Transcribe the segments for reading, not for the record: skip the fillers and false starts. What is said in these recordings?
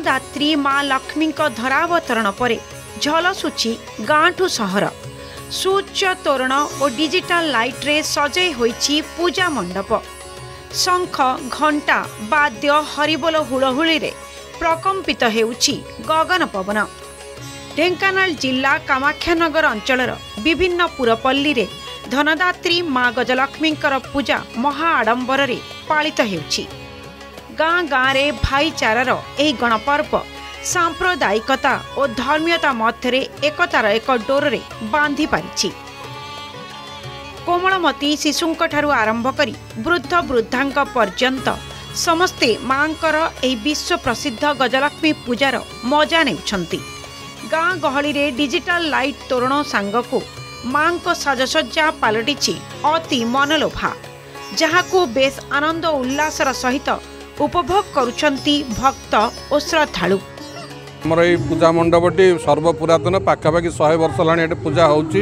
धनदात्री माँ लक्ष्मी धरावतरण पर झलसुची गाँठू सहर सूच्य तोरण और डिजिटल लाइट रे सजई होईची पूजा मंडप शंख घंटा वाद्य हरिबोल हुलहुली रे प्रकंपित हेउची गगन पवन। ढेंकानाल जिला कामाख्यानगर अंचलर विभिन्न पुरपल्ली रे धनदात्री माँ गजलक्ष्मींकर पूजा महा आडंबर रे पालित हेउची। गाँ गाँ रे भाईचारार एही गणपर्व सांप्रदायिकता और धर्मीयता मध्य एकतार एक डोर रे बांधि पारिछि। कोमलमती शिशुंक ठारू आरंभ करी वृद्ध वृद्धांक पर्यंत समस्ते मांकर एही विश्व प्रसिद्ध गजलक्ष्मी पूजार मजा नेउछंती। गाँ गहली रे डिजिटल लाइट तोरण सांगको मांक साजसज्जा पालटिछि अति मनलोभा, जहाको बेस आनंद उल्लासर सहित उपभोग करुछंती भक्त और श्रद्धालु। आमर ये पूजा मंडपटी सर्वपुरातन पाखापाखि 100 वर्ष लानी पूजा होची।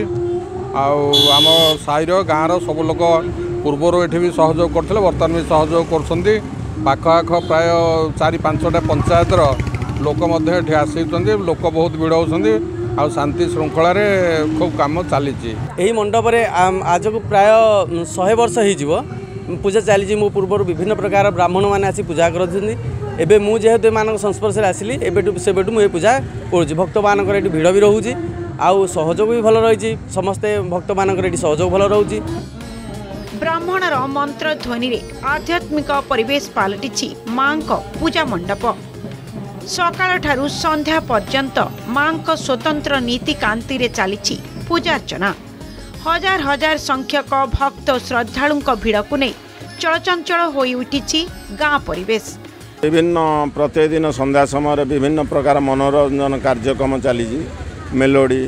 आम साईर गाँव सब लोग पूर्वर ये भी सहयोग करते बर्तमान भी सहयोग कर पाखआख प्राय 4-5टा पंचायतर लोक आसी लोक बहुत भिड़ होती आ शांति श्रृंखला खूब कम चली। यही मंडप आज को प्राय 100 वर्ष हो पूजा चली। मो पूर्व विभिन्न प्रकार ब्राह्मण मैंने आसी पूजा करते एबे मु जेहेतु मान संस्पर्श आसिली एबेटू सेबेटू मुझे पूजा करुँच। भक्त मान भिड़ भी रोचे आउ सहयोग भी भल रही समस्ते भक्त मान सहयोग भल रोचे। ब्राह्मणर मंत्र ध्वनि रे आध्यात्मिक परिवेश पालटिछि मां को पूजा मंडप। सकाळ ठारू संध्या पर्यंत मां को स्वतंत्र नीति कांति रे चलीछि पूजा अर्चना। हजार हजार संख्यक भक्त श्रद्धालुं भिड़ को नहीं चलचंचल होई उठिछि गाँ परिवेश। विभिन्न प्रत्येक दिन संध्या समय विभिन्न प्रकार मनोरंजन कार्यक्रम चली। मेलोडी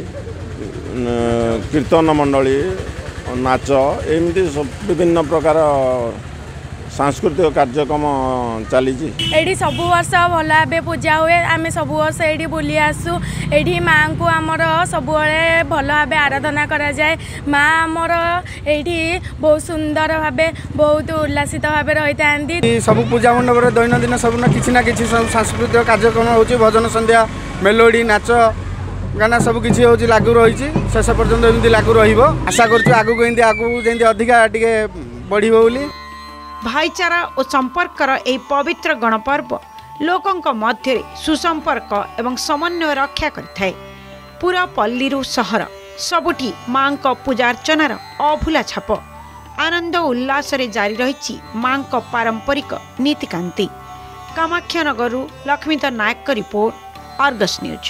कीर्तन मंडली नाच एमती विभिन्न प्रकार सांस्कृतिक कार्यक्रम चली। एठी सब वर्ष भल भाव पूजा हुए। आम सब वर्ष ये बुली आसू। ये माँ को आमर सब भल भाव आराधना करा जाए। माँ आमर ये बहुत सुंदर भाव बहुत उल्लासित भाव रही था। सब पूजा मंडप दैनंदिन सब किसी ना किसी सांस्कृतिक कार्यक्रम हो भजन संध्या मेलोडी नाच गाना सब किसी हो लागू रही शेष पर्यंत एमती लागू रशा कर अधिका टे बढ़ बोली। भाईचारा और संपर्कर एक पवित्र गणपर्व लोकंक मध्य सुसंपर्क एवं समन्वय रक्षा करिथाए। पूरा पल्लीरू सहर सबुठी मां को पूजार्चनार अभूला छाप आनंद उल्लास रे जारी रही मां को पारंपरिक नीतिकांति। कामाख्यानगरु Laxmidhar Nayak report, Argus news.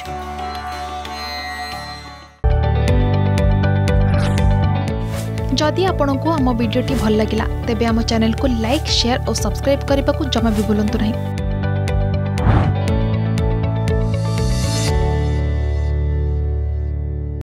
जदि आपंक आम भिडी भल लगा तेब आम चैनल को लाइक, शेयर और सब्सक्राइब करने को जमा भी भूलु नहीं।